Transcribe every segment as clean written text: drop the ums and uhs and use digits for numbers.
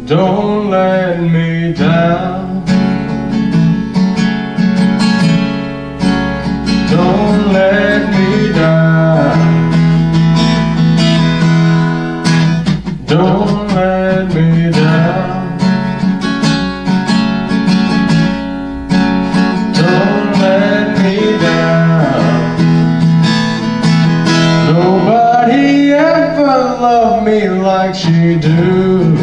Don't let me down. Don't let me down. Don't let me down. Don't let me down. Nobody ever loved me like she do.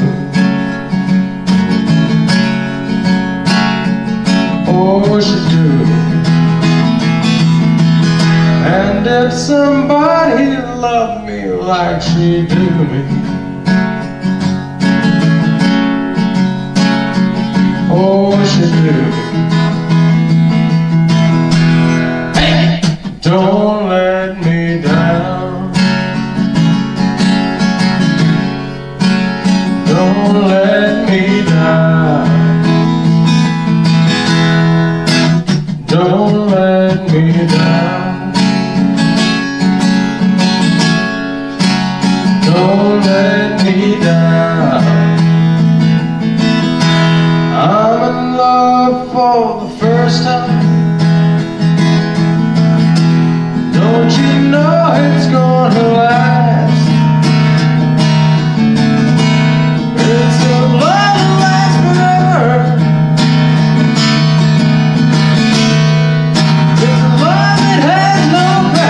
Oh, she do. And if somebody loved me like she do me, oh, she do. Hey! Don't let me down. Don't let me down. Don't let me down. Don't let me down. I'm in love for the first time. Don't you know it's gonna last? It's a love that lasts forever. It's a love that has no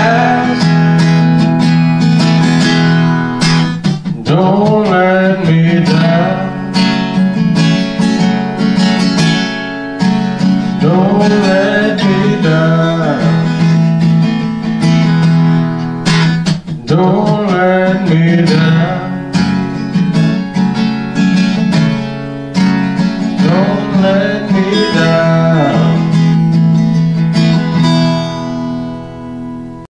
past. Don't let me down. Don't let me down. Don't let me down. Don't let me down.